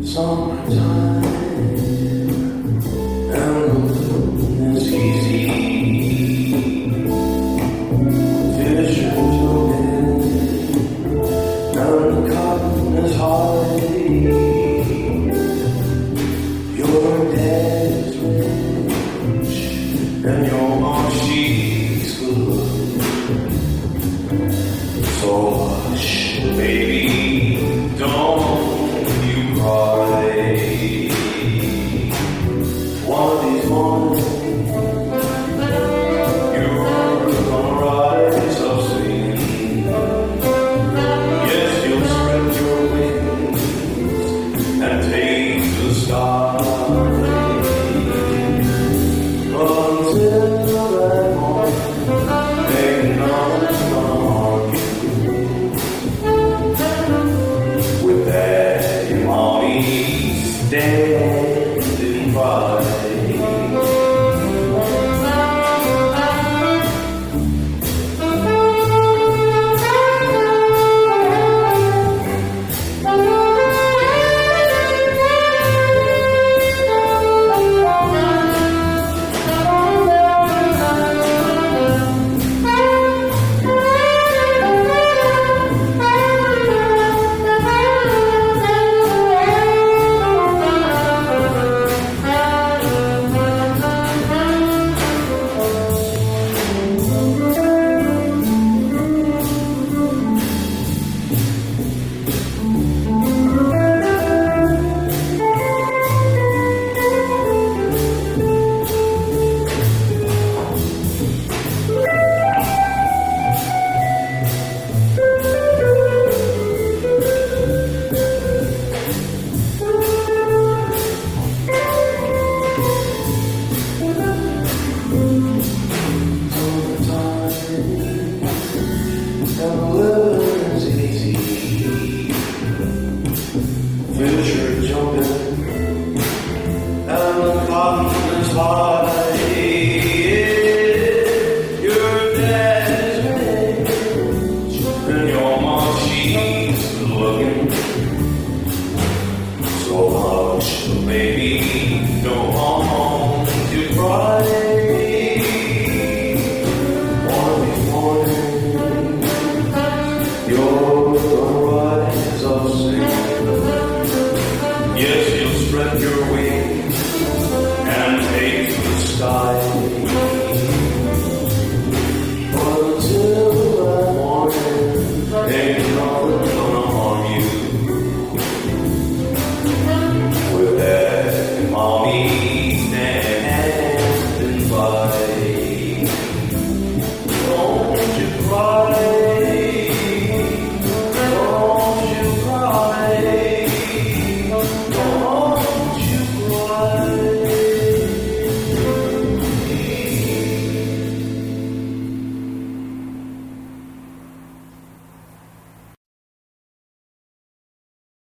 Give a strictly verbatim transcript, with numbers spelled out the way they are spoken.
Summertime and the moon is easy. Fish are swimming and the cotton is high. Your dad is rich and your mom, she's good. So hush, baby, don't you cry. One of these mornings, you're gonna rise up singing. Yes, you'll spread your wings and take the sky. Until that morning, ain't nothing gonna harm you. With that, your mommy's standing by. Fish are jumping and the cotton is high. Your dad is rich and your mom, she's looking. So hush, baby, go home to cry. One of these mornings, you're gonna rise up singing. Yes, you'll spread your wings